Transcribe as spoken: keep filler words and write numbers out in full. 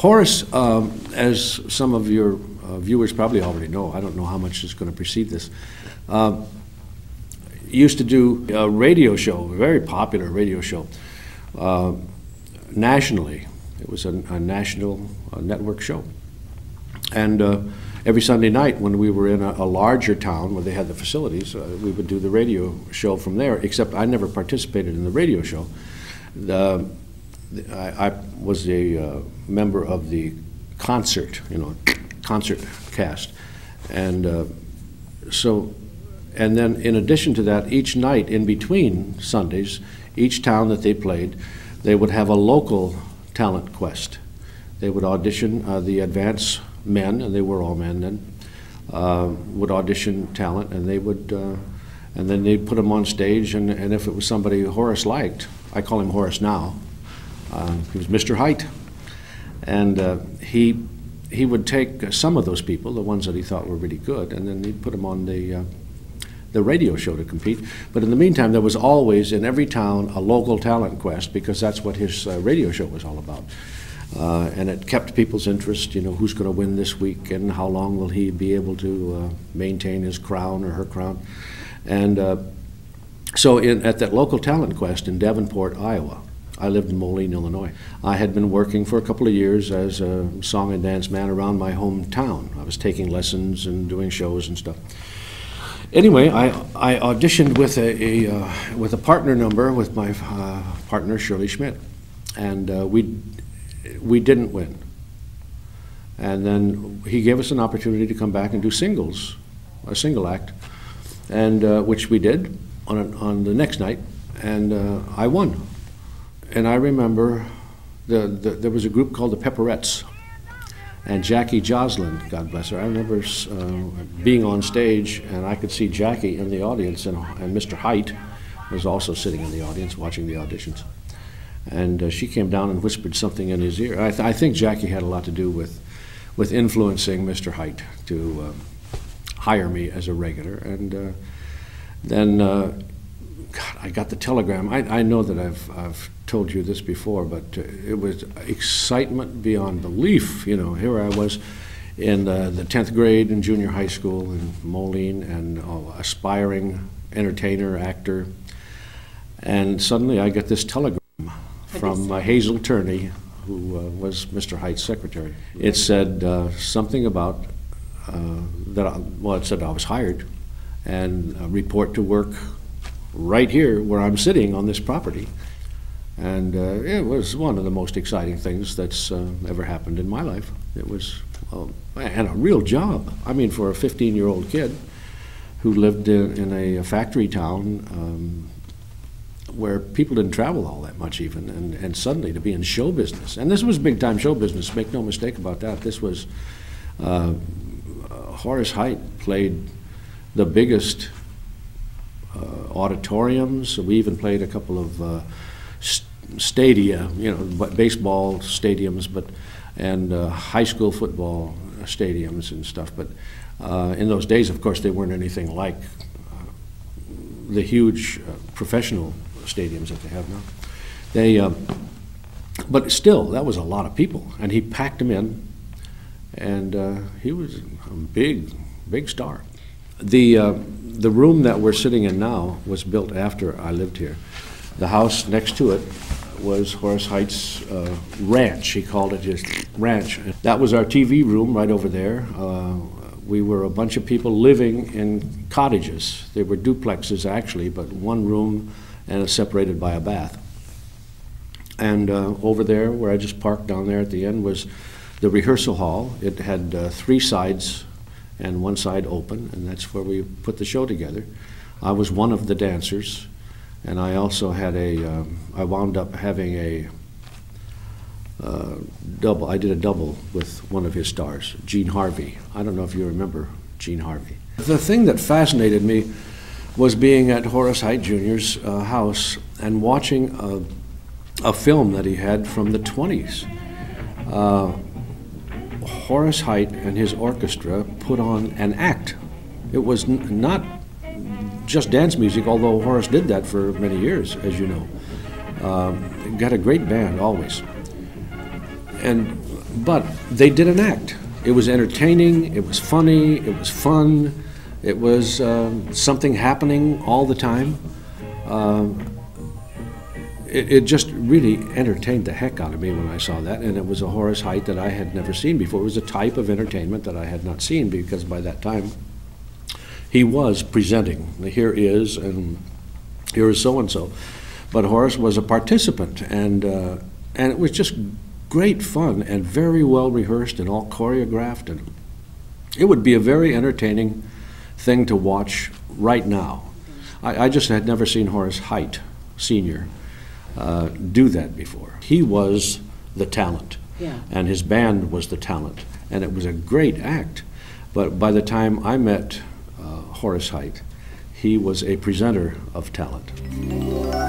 Horace, um, as some of your uh, viewers probably already know, I don't know how much is going to precede this, uh, used to do a radio show, a very popular radio show, uh, nationally. It was a, a national uh, network show. And uh, every Sunday night when we were in a, a larger town where they had the facilities, uh, we would do the radio show from there, except I never participated in the radio show. The, I, I was a uh, member of the concert, you know, concert cast. And uh, so, and then in addition to that, each night in between Sundays, each town that they played, they would have a local talent quest. They would audition uh, the advance men, and they were all men then, uh, would audition talent, and they would, uh, and then they'd put them on stage, and, and if it was somebody Horace liked, I call him Horace now, uh, he was Mister Heidt, and uh, he, he would take some of those people, the ones that he thought were really good, and then he'd put them on the, uh, the radio show to compete. But in the meantime, there was always in every town a local talent quest, because that's what his uh, radio show was all about. Uh, and it kept people's interest, you know, who's going to win this week and how long will he be able to uh, maintain his crown or her crown. And uh, so in, at that local talent quest in Davenport, Iowa, I lived in Moline, Illinois. I had been working for a couple of years as a song and dance man around my hometown. I was taking lessons and doing shows and stuff. Anyway, I, I auditioned with a, a, uh, with a partner number with my uh, partner, Shirley Schmidt. And uh, we we didn't win. And then he gave us an opportunity to come back and do singles, a single act, and uh, which we did on, a, on the next night, and uh, I won. And I remember the, the, there was a group called the Pepperettes, and Jackie Joslin, God bless her, I remember uh, being on stage, and I could see Jackie in the audience, and, and Mister Heidt was also sitting in the audience watching the auditions. And uh, she came down and whispered something in his ear. I, th I think Jackie had a lot to do with, with influencing Mister Heidt to uh, hire me as a regular. And uh, then, uh, God, I got the telegram. I, I know that I've, I've told you this before, but uh, it was excitement beyond belief. You know, here I was in uh, the tenth grade in junior high school in Moline, and uh, aspiring entertainer, actor. And suddenly I get this telegram from uh, Hazel Turney, who uh, was Mister Heidt's secretary. It said uh, something about uh, that, I, well, it said I was hired, and uh, report to work right here where I'm sitting on this property. And uh, it was one of the most exciting things that's uh, ever happened in my life. It was, uh, and a real job. I mean, for a fifteen-year-old kid who lived in, in a factory town, um, where people didn't travel all that much even, and, and suddenly to be in show business. And this was big-time show business, make no mistake about that. This was, uh, Horace Heidt played the biggest uh, auditoriums. We even played a couple of uh, st stadia, you know, baseball stadiums, but and uh, high school football stadiums and stuff. But uh, in those days, of course, they weren't anything like uh, the huge uh, professional stadiums that they have now. They, uh, but still, that was a lot of people, and he packed them in, and uh, he was a big, big star. The uh, the room that we're sitting in now was built after I lived here. The house next to it was Horace Heidt's uh, ranch. He called it his ranch. That was our T V room right over there. Uh, we were a bunch of people living in cottages. They were duplexes actually, but one room and separated by a bath. And uh, over there, where I just parked down there at the end, was the rehearsal hall. It had uh, three sides and one side open, and that's where we put the show together. I was one of the dancers, and I also had a, um, I wound up having a uh, double, I did a double with one of his stars, Gene Harvey. I don't know if you remember Gene Harvey. The thing that fascinated me was being at Horace Heidt Junior's uh, house and watching a, a film that he had from the twenties. Uh, Horace Heidt and his orchestra put on an act. It was n not just dance music, although Horace did that for many years, as you know. Um, got a great band always. And but they did an act. It was entertaining, it was funny, it was fun, it was um, something happening all the time. Um, it, it just really entertained the heck out of me when I saw that, and it was a Horace Heidt that I had never seen before. It was a type of entertainment that I had not seen, because by that time he was presenting. Here is, and here is so-and-so. But Horace was a participant, and, uh, and it was just great fun and very well rehearsed and all choreographed. And it would be a very entertaining thing to watch right now. I, I just had never seen Horace Heidt Senior uh, do that before. He was the talent, yeah. and his band was the talent, and it was a great act. But by the time I met uh, Horace Heidt, he was a presenter of talent.